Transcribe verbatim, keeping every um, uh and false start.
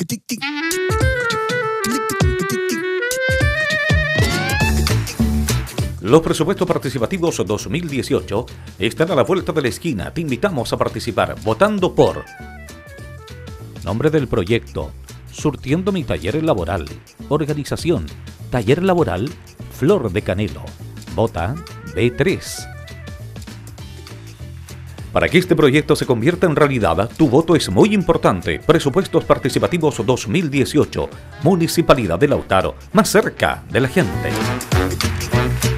Los presupuestos participativos dos mil dieciocho están a la vuelta de la esquina. Te invitamos a participar votando por nombre del proyecto, surtiendo mi taller laboral, organización, taller laboral, Flor de Canelo, vota B tres. Para que este proyecto se convierta en realidad, tu voto es muy importante. Presupuestos participativos dos mil dieciocho, Municipalidad de Lautaro, más cerca de la gente.